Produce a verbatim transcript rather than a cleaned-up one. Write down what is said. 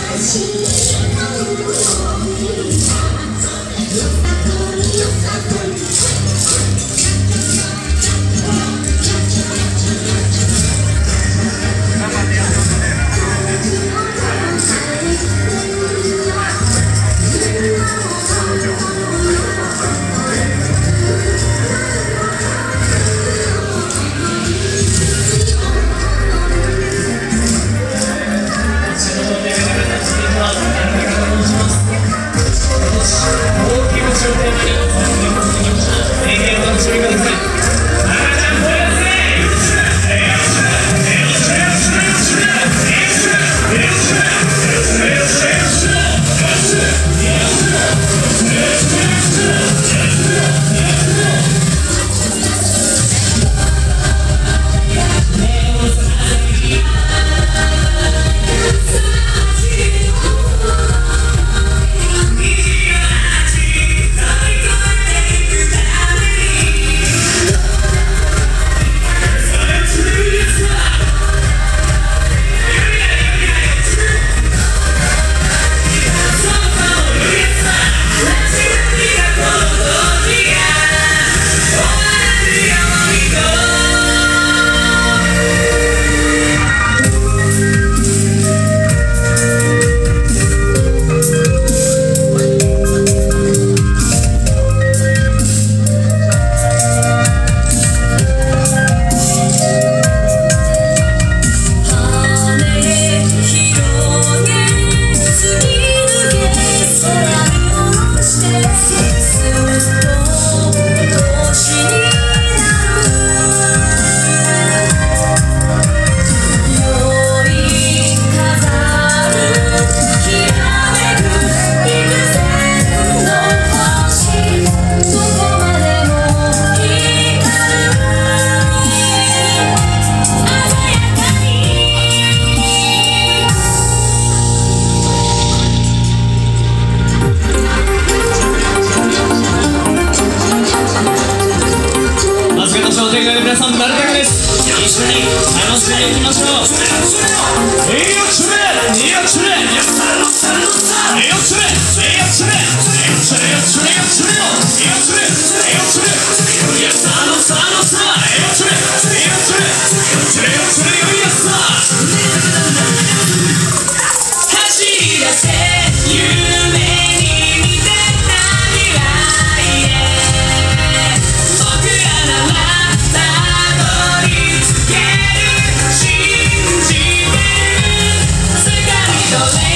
皆さんなるだけです。一緒に楽しんでいきましょう。栄養チュレ栄養チュレ栄養チュレ栄養チュレ栄養チュレ栄養チュレ栄養チュレ栄養チュレ栄養チュレ栄養チュレいやさあのさあのさ栄養チュレ栄養チュレ栄養チュレ栄養チュレよいやさ走り出せ夢に見てた未来へ僕らなら信じてる掴み取れ